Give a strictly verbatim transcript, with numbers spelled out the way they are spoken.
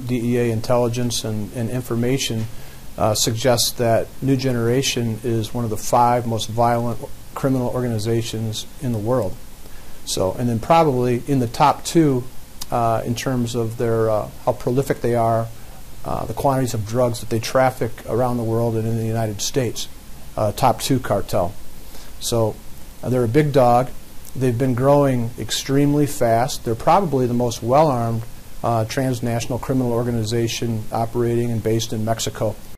D E A intelligence and, and information uh, suggests that New Generation is one of the five most violent criminal organizations in the world. So, and then probably in the top two uh, in terms of their uh, how prolific they are, uh, the quantities of drugs that they traffic around the world and in the United States. Uh, top two cartel. So uh, they're a big dog. They've been growing extremely fast. They're probably the most well-armed uh, transnational criminal organization operating and based in Mexico.